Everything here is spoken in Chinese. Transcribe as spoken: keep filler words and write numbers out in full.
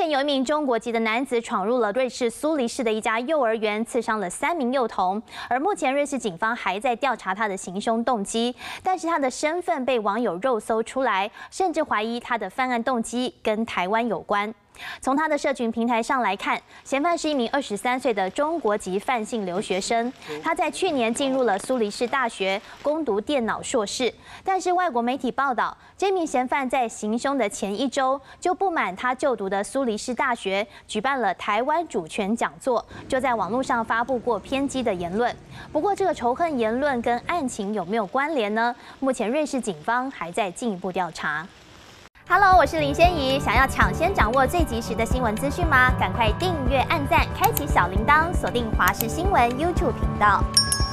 前有一名中国籍的男子闯入了瑞士苏黎世的一家幼儿园，刺伤了三名幼童。而目前瑞士警方还在调查他的行凶动机，但是他的身份被网友肉搜出来，甚至怀疑他的犯案动机跟台湾有关。 从他的社群平台上来看，嫌犯是一名二十三岁的中国籍范姓留学生。他在去年进入了苏黎世大学攻读电脑硕士，但是外国媒体报道，这名嫌犯在行凶的前一周就不满他就读的苏黎世大学举办了台湾主权讲座，就在网络上发布过偏激的言论。不过，这个仇恨言论跟案情有没有关联呢？目前瑞士警方还在进一步调查。 Hello， 我是林仙怡。想要抢先掌握最及时的新闻资讯吗？赶快订阅、按赞、开启小铃铛，锁定华视新闻 YouTube 频道。